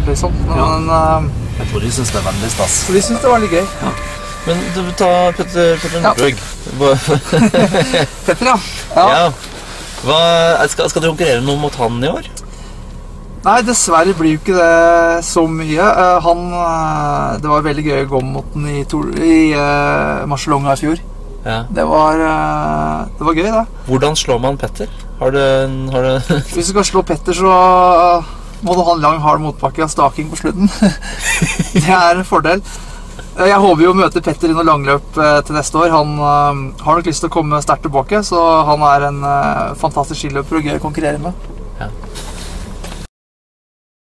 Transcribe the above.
liksom. Men jeg tror de synes det er veldig stas. Så de synes det var litt gøy. Ja. Men du tar Petter Northug. Petter, ja. Skal du konkurrere noe mot han i år? Nei, dessverre blir jo ikke det så mye. Det var veldig gøy å gå mot den i Marcialonga i fjor. Ja. Det var gøy, det. Hvordan slår man Petter? Har du... Hvis du skal slå Petter, så må du ha en lang, hard motbakke av staking på slutten. Det er en fordel. Jeg håper jo å møte Petter i noe langløp til neste år. Han har nok lyst til å komme sterkt tilbake, så han er en fantastisk skiløper og gøy å konkurrere med. Ja.